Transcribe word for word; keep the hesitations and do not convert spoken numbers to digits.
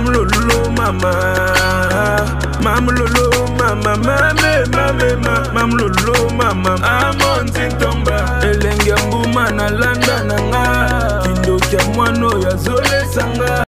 lolo mama, mam lolo mama, mame mame mam lolo mama, amon tintomba, elenge mbuma na landa nanga, kindo kya mwano ya zole sanga.